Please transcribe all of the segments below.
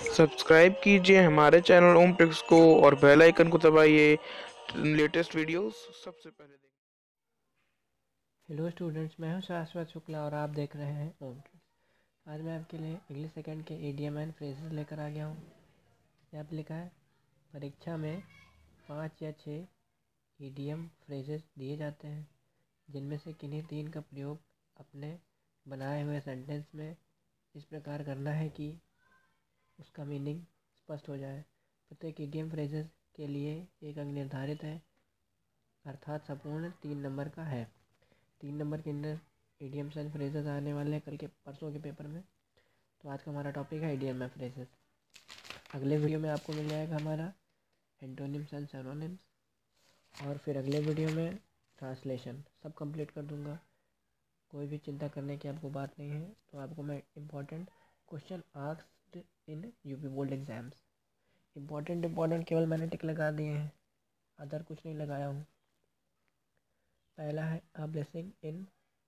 Subscribe कीजिए हमारे channel ओम tricks को और बेल आइकन को दबाइए लेटेस्ट वीडियोस सबसे पहले देखिए। हेलो स्टूडेंट्स, मैं हूं शाश्वत शुक्ला और आप देख रहे हैं ओम ट्रिक्स। आज मैं आपके लिए इंग्लिश सेकंड के ईडियम एंड फ्रेजेस लेकर आ गया हूं। यहाँ पे लिखा है, परीक्षा में 5 या 6 ईडियम फ्रेजेस दिए जाते हैं, जिनमें से किन्हीं 3 का प्रयोग अपने बनाए हुए सेंटेंस में इस प्रकार करना है कि उसका मीनिंग स्पष्ट हो जाए। प्रत्येक ईडियम फ्रेजेस के लिए एक अंक निर्धारित है, अर्थात संपूर्ण 3 नंबर का है। 3 नंबर के अंदर ईडियम्स एंड फ्रेजेस आने वाले हैं कल के परसों के पेपर में। तो आज का हमारा टॉपिक है ईडियम एंड फ्रेजेस। अगले वीडियो में आपको मिल जाएगा हमारा एंटोनिम्स एंड सिनोनिम्स, और फिर अगले वीडियो में ट्रांसलेशन सब कंप्लीट कर दूंगा। कोई भी चिंता करने की आपको बात नहीं है। तो आपको मैं important question asked in UP board exams, important केवल मैंने टिक लगा दिए हैं, अदर कुछ नहीं लगाया हूँ। पहला है अ ब्लेसिंग इन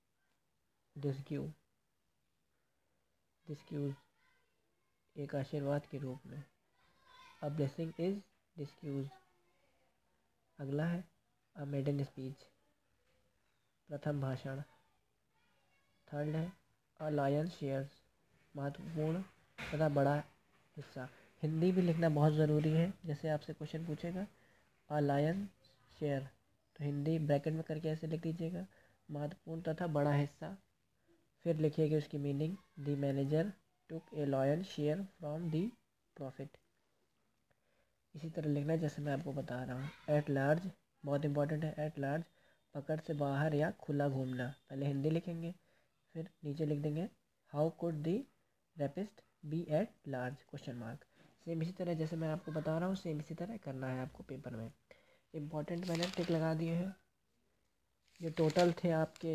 डिस्क्यूज, एक आशीर्वाद के रूप में। A blessing is discuss. अगला है अ मेडन स्पीच, प्रथम भाषण। थर्ड है अ लायन शेयर्स, महत्वपूर्ण तथा बड़ा हिस्सा। हिंदी भी लिखना बहुत ज़रूरी है। जैसे आपसे क्वेश्चन पूछेगा अ लायन शेयर, तो हिंदी ब्रैकेट में करके ऐसे लिख दीजिएगा, महत्वपूर्ण तथा बड़ा हिस्सा। फिर लिखिएगा उसकी meaning, the manager took a lion share from the profit. इसी तरह लिखना है जैसे मैं आपको बता रहा हूँ। एट लार्ज, बहुत इंपॉर्टेंट है। एट लार्ज, पकड़ से बाहर या खुला घूमना। पहले हिंदी लिखेंगे, फिर नीचे लिख देंगे how could the rapist be at large question mark. Same इसी तरह जैसे मैं आपको बता रहा हूँ, सेम इसी तरह करना है आपको पेपर में। इम्पॉर्टेंट मैंने टिक लगा दिए हैं। ये टोटल थे आपके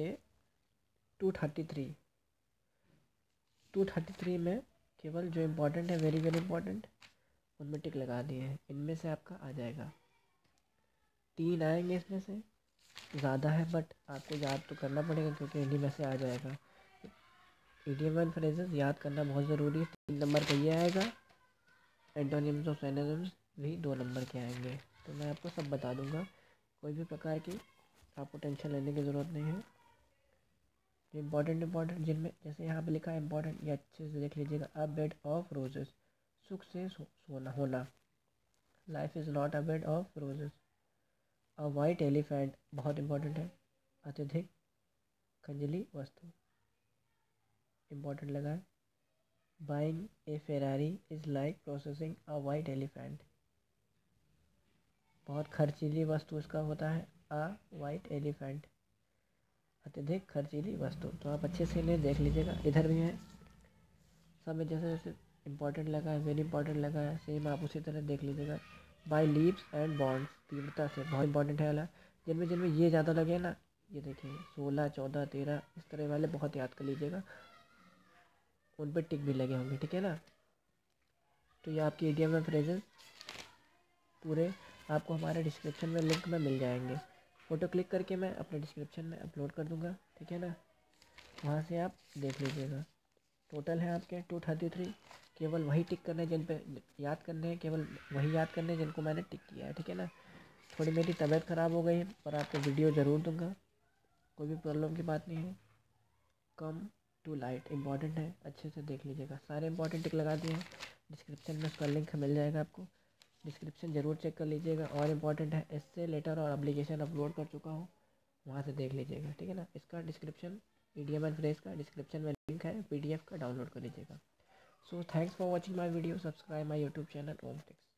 233 में केवल जो इम्पोर्टेंट है, वेरी वेरी इंपॉर्टेंट, उनमें टिक लगा दिए हैं। इनमें से आपका आ जाएगा 3 आएंगे। इसमें से ज़्यादा है बट आपको याद तो करना पड़ेगा क्योंकि इन्हीं में से आ जाएगा। इडियम एंड फ्रेजेस याद करना बहुत ज़रूरी है। 3 नंबर का ये आएगा, एंटोनिम्स और सिनोनिम्स भी 2 नंबर के आएंगे। तो मैं आपको सब बता दूंगा, कोई भी प्रकार की आपको टेंशन लेने की ज़रूरत नहीं है। इम्पॉर्टेंट जिनमें जैसे यहाँ पे लिखा है इम्पॉर्टेंट, ये अच्छे से देख लीजिएगा। अ बेड ऑफ रोजेस, सुख से सोना होना। Life is not a bed of roses. A white elephant, बहुत इंपॉर्टेंट है, अत्यधिक खंजली वस्तु। इम्पॉर्टेंट लगा है। Buying a Ferrari is like processing a white elephant, बहुत खर्चीली वस्तु उसका होता है। अ वाइट एलिफेंट, अत्यधिक खर्चीली वस्तु। तो आप अच्छे से इन्हें देख लीजिएगा, इधर भी है सब में जैसे जैसे इंपॉर्टेंट लगा है, वेरी इंपॉर्टेंट लगा है, सेम आप उसी तरह देख लीजिएगा। बाय लीव्स एंड बॉन्ड्स, तीव्रता से, बहुत इंपॉर्टेंट है वाला। जिनमें जिनमें ये ज़्यादा लगे ना, ये देखिए 16, 14, 13 इस तरह वाले बहुत याद कर लीजिएगा, उन पर टिक भी लगे होंगे, ठीक है ना। तो ये आपके इडियम में फ्रेजेस पूरे आपको हमारे डिस्क्रिप्शन में लिंक में मिल जाएंगे। फ़ोटो क्लिक करके मैं अपने डिस्क्रिप्शन में अपलोड कर दूँगा, ठीक है ना। वहाँ से आप देख लीजिएगा। टोटल है आपके 233। केवल वही टिक करने हैं जिन पे याद करने हैं, केवल वही याद करने हैं जिनको मैंने टिक किया है, ठीक है ना। थोड़ी मेरी तबीयत ख़राब हो गई है, पर आपको वीडियो ज़रूर दूंगा, कोई भी प्रॉब्लम की बात नहीं है। कम टू लाइट इंपॉर्टेंट है, अच्छे से देख लीजिएगा। सारे इंपॉर्टेंट टिक लगा दिए हैं। डिस्क्रिप्शन में उसका लिंक मिल जाएगा आपको, डिस्क्रिप्शन ज़रूर चेक कर लीजिएगा। और इम्पॉर्टेंट है, इससे लेटर और एप्लीकेशन अपलोड कर चुका हूँ, वहाँ से देख लीजिएगा, ठीक है ना। इसका डिस्क्रिप्शन, ईडियम एंड फ्रेज का डिस्क्रिप्शन में लिंक है, PDF का डाउनलोड कर लीजिएगा। So thanks for watching my video. Subscribe my YouTube channel Om Tech.